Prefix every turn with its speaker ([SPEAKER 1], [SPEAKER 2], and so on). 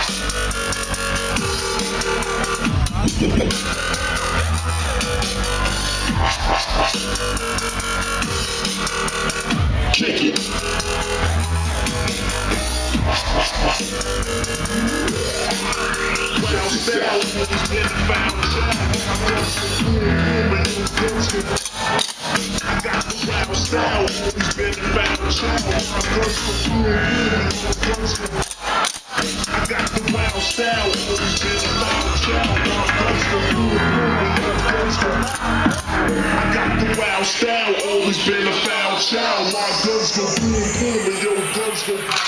[SPEAKER 1] Kick it. Wild style, always been a foul child. I got the wild style, always been a foul child. I got the wild style, always been a foul child. I got the wild style, always been a foul child. My guns go boom boom and your guns go